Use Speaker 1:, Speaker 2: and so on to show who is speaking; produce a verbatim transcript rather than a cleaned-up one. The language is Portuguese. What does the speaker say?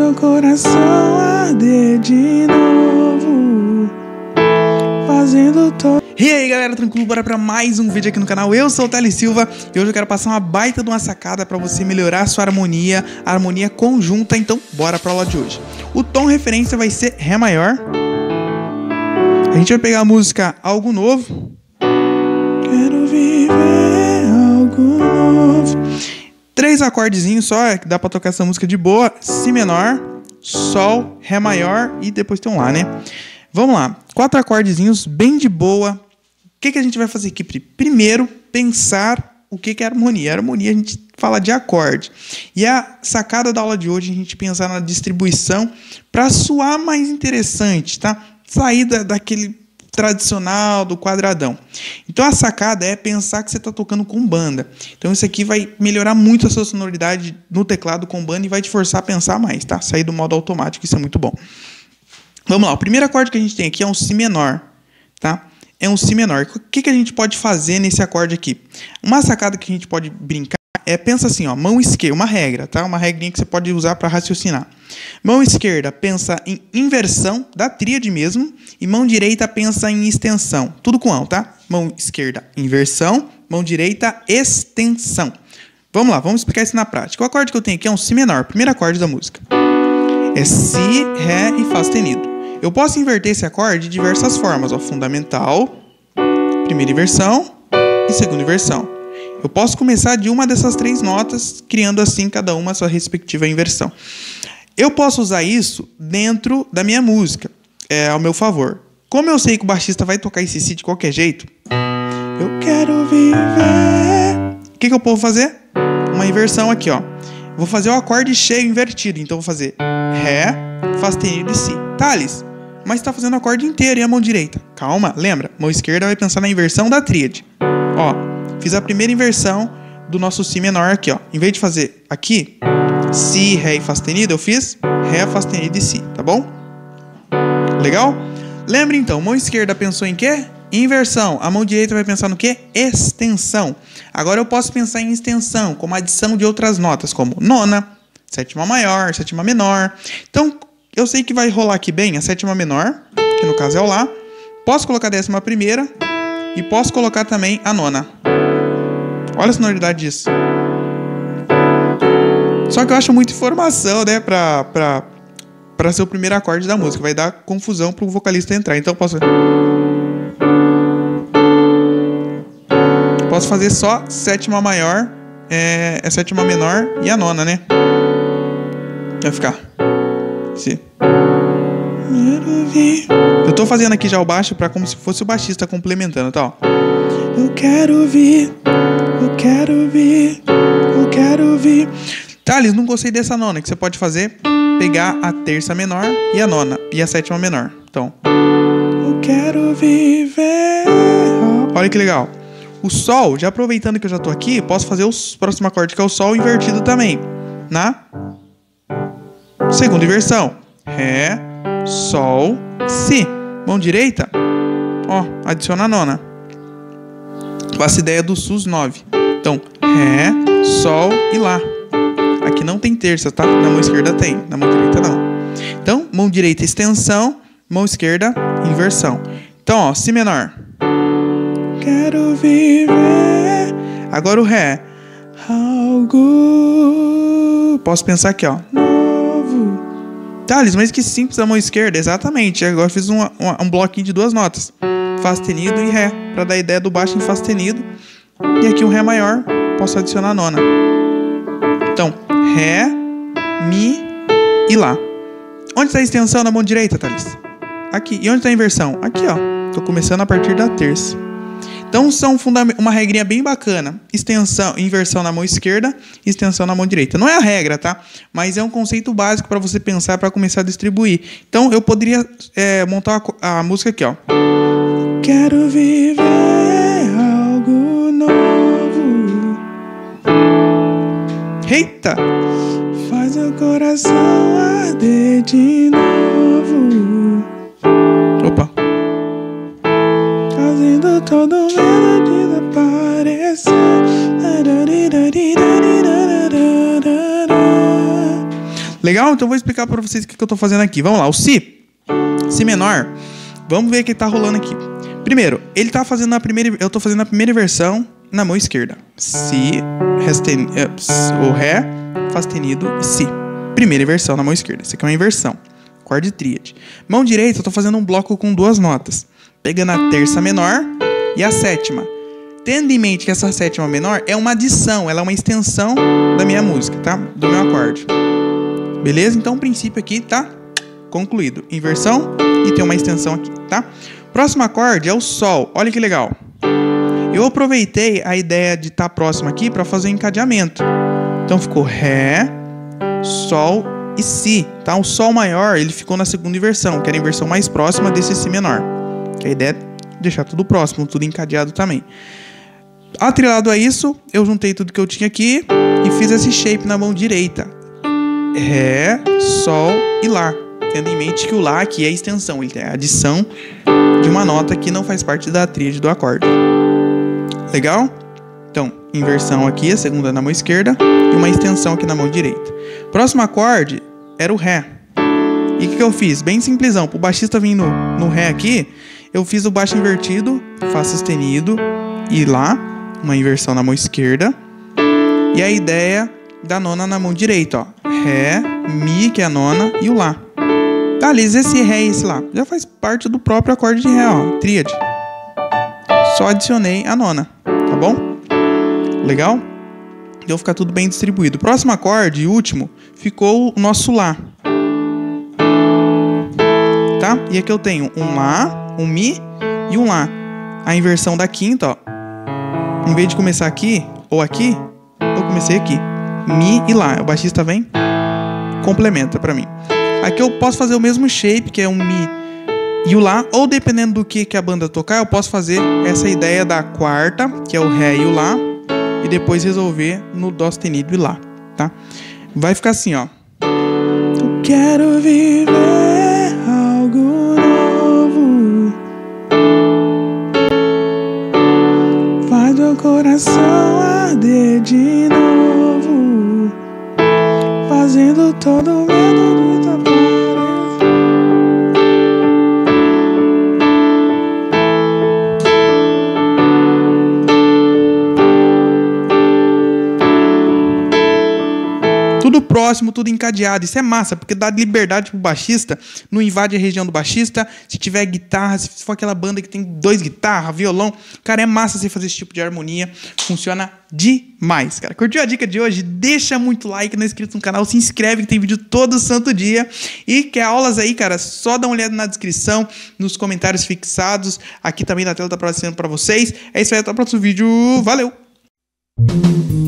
Speaker 1: o coração arder de novo, fazendo todo... E aí galera, tranquilo? Bora pra mais um vídeo aqui no canal. Eu sou o Thales Silva e hoje eu quero passar uma baita de uma sacada pra você melhorar a sua harmonia, a harmonia conjunta. Então bora pra aula de hoje. O tom referência vai ser Ré maior. A gente vai pegar a música Algo Novo. Quero viver algo novo. Três acordezinhos só, que dá pra tocar essa música de boa. Si menor, Sol, Ré maior e depois tem um Lá, né? Vamos lá, quatro acordezinhos bem de boa. O que, que a gente vai fazer aqui? Primeiro, pensar o que, que é harmonia. A harmonia a gente fala de acorde. E a sacada da aula de hoje é a gente pensar na distribuição para soar mais interessante, tá? Sair da, daquele tradicional, do quadradão. Então a sacada é pensar que você está tocando com banda. Então isso aqui vai melhorar muito a sua sonoridade no teclado com banda e vai te forçar a pensar mais, tá? Sair do modo automático, isso é muito bom. Vamos lá, o primeiro acorde que a gente tem aqui é um Si menor, tá? É um Si menor. O que, que a gente pode fazer nesse acorde aqui? Uma sacada que a gente pode brincar é, pensa assim, ó, mão esquerda, uma regra, tá? Uma regrinha que você pode usar para raciocinar. Mão esquerda pensa em inversão da tríade mesmo e mão direita pensa em extensão. Tudo com ão, tá? Mão esquerda, inversão, mão direita, extensão. Vamos lá, vamos explicar isso na prática. O acorde que eu tenho aqui é um Si menor, primeiro acorde da música. É Si, Ré e Fá sustenido. Eu posso inverter esse acorde de diversas formas, ó, fundamental, primeira inversão e segunda inversão. Eu posso começar de uma dessas três notas, criando assim cada uma a sua respectiva inversão. Eu posso usar isso dentro da minha música, é, ao meu favor. Como eu sei que o baixista vai tocar esse Si de qualquer jeito, eu quero viver... O que, que eu posso fazer? Uma inversão aqui, ó. Vou fazer o acorde cheio invertido, então vou fazer Ré, Fá sustenido e Si. Thales, mas está fazendo o acorde inteiro e a mão direita. Calma, lembra? Mão esquerda vai pensar na inversão da tríade. Ó, fiz a primeira inversão do nosso Si menor aqui, ó. Em vez de fazer aqui, Si, Ré e Fá sustenido, eu fiz Ré, Fá sustenido e Si, tá bom? Legal? Lembra então, mão esquerda pensou em quê? Inversão. A mão direita vai pensar no quê? Extensão. Agora eu posso pensar em extensão, como adição de outras notas, como nona, sétima maior, sétima menor. Então, eu sei que vai rolar aqui bem a sétima menor, que no caso é o Lá. Posso colocar a décima primeira e posso colocar também a nona. Olha a sonoridade disso. Só que eu acho muita informação, né, pra, pra, pra ser o primeiro acorde da música. Vai dar confusão pro vocalista entrar. Então eu posso... Posso fazer só sétima maior, é, é sétima menor e a nona, né? Vai ficar. Si. Eu tô fazendo aqui já o baixo pra como se fosse o baixista complementando, tá? Ó. Eu quero ouvir, eu quero ouvir, eu quero ouvir. Thales, não gostei dessa nona, que você pode fazer, pegar a terça menor e a nona, e a sétima menor. Então, eu quero viver. Olha que legal. O Sol, já aproveitando que eu já tô aqui, posso fazer o próximo acorde, que é o Sol invertido também. Na segunda inversão. Ré, Sol, Si. Mão direita, ó, adiciona a nona. Faço ideia do Sus nove. Então, Ré, Sol e Lá. Aqui não tem terça, tá? Na mão esquerda tem, na mão direita não. Então, mão direita extensão, mão esquerda inversão. Então, ó, Si menor. Quero viver. Agora o Ré. Algo. Posso pensar aqui, ó. Novo. Thales, mas que simples a mão esquerda. Exatamente. Agora fiz um, um, um bloquinho de duas notas. Fá sustenido e Ré. Para dar a ideia do baixo em Fá sustenido. E aqui um Ré maior. Posso adicionar a nona. Então, Ré, Mi e Lá. Onde está a extensão na mão direita, Thales? Aqui. E onde está a inversão? Aqui, ó. Tô começando a partir da terça. Então, são uma regrinha bem bacana. Extensão, inversão na mão esquerda, extensão na mão direita. Não é a regra, tá? Mas é um conceito básico para você pensar, para começar a distribuir. Então, eu poderia é, montar a, a música aqui, ó. Quero viver algo novo. Eita! Faz o coração arder de novo. Opa! Fazendo todo medo desaparecer. Legal? Então eu vou explicar pra vocês o que, que eu tô fazendo aqui. Vamos lá, o Si. Si menor. Vamos ver o que tá rolando aqui. Primeiro, ele tá fazendo a primeira... Eu tô fazendo a primeira versão na mão esquerda. Si, ré, sustenido, o Ré, Fá sustenido e Si. Primeira inversão na mão esquerda. Isso aqui é uma inversão. Acorde tríade. Mão direita, eu tô fazendo um bloco com duas notas. Pegando a terça menor e a sétima. Tendo em mente que essa sétima menor é uma adição, ela é uma extensão da minha música, tá? Do meu acorde. Beleza? Então o princípio aqui tá concluído. Inversão e tem uma extensão aqui, tá? Próximo acorde é o Sol. Olha que legal. Eu aproveitei a ideia de estar próximo aqui para fazer o encadeamento. Então ficou Ré, Sol e Si, tá? O Sol maior, ele ficou na segunda inversão, que era a inversão mais próxima desse Si menor. Que a ideia é deixar tudo próximo, tudo encadeado também. Atrelado a isso, eu juntei tudo que eu tinha aqui e fiz esse shape na mão direita. Ré, Sol e Lá. Tendo em mente que o Lá aqui é a extensão, ele é a adição de uma nota que não faz parte da tríade do acorde. Legal? Então, inversão aqui, a segunda na mão esquerda e uma extensão aqui na mão direita. Próximo acorde era o Ré. E o que, que eu fiz? Bem simplesão. Para o baixista vir no, no Ré aqui, eu fiz o baixo invertido, Fá sustenido e Lá, uma inversão na mão esquerda. E a ideia da nona na mão direita, ó. Ré, Mi, que é a nona, e o Lá. Tá, aliás, esse Ré e esse Lá já faz parte do próprio acorde de Ré, ó, tríade. Só adicionei a nona, tá bom? Legal? Deu ficar tudo bem distribuído. Próximo acorde e último ficou o nosso Lá. Tá? E aqui eu tenho um Lá, um Mi e um Lá. A inversão da quinta, ó. Em vez de começar aqui ou aqui, eu comecei aqui. Mi e Lá. O baixista vem, complementa pra mim. Aqui eu posso fazer o mesmo shape, que é um Mi e o Lá, ou dependendo do que, que a banda tocar, eu posso fazer essa ideia da quarta, que é o Ré e o Lá, e depois resolver no Dó sustenido e Lá, tá? Vai ficar assim, ó. Eu quero viver algo novo, faz meu coração arder de novo, fazendo todo o medo de tapar. Tudo próximo, tudo encadeado. Isso é massa, porque dá liberdade pro baixista, não invade a região do baixista. Se tiver guitarra, se for aquela banda que tem dois guitarras, violão, cara, é massa você fazer esse tipo de harmonia. Funciona demais, cara. Curtiu a dica de hoje? Deixa muito like, não é inscrito no canal, se inscreve que tem vídeo todo santo dia. E quer aulas aí, cara, só dá uma olhada na descrição, nos comentários fixados. Aqui também na tela tá aparecendo pra vocês. É isso aí, até o próximo vídeo. Valeu!